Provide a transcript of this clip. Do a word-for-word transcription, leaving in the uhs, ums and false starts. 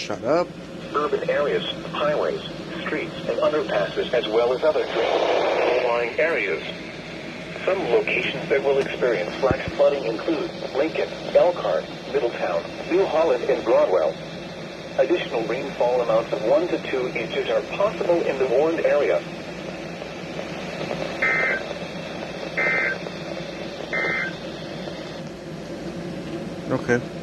Shut up. Urban areas, highways, streets, and underpasses, as well as other low-lying areas. Some locations that will experience flash flooding include Lincoln, Elkhart, Middletown, New Holland, and Broadwell. Additional rainfall amounts of one to two inches are possible in the warned area. Okay.